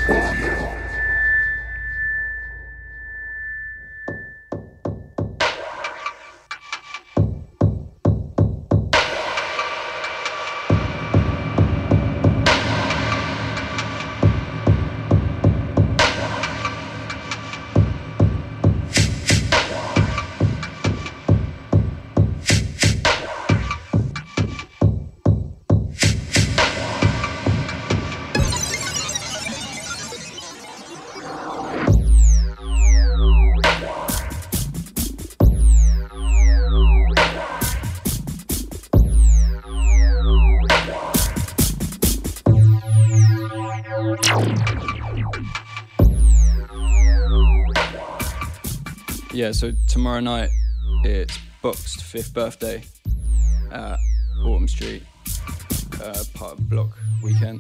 Yeah, so tomorrow night it's Boxed 5th birthday at Autumn Street, part of Block Weekend.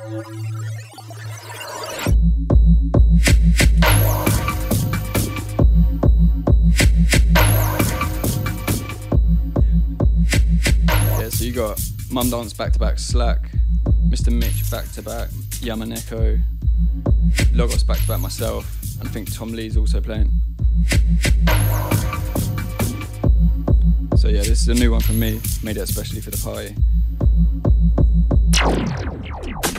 Yeah, so you got Mum Dance back-to-back Slack, Mr. Mitch back-to-back Yamaneko, Logos back-to-back myself, and I think Tom Lee's also playing. So yeah, this is a new one from me, made it especially for the party.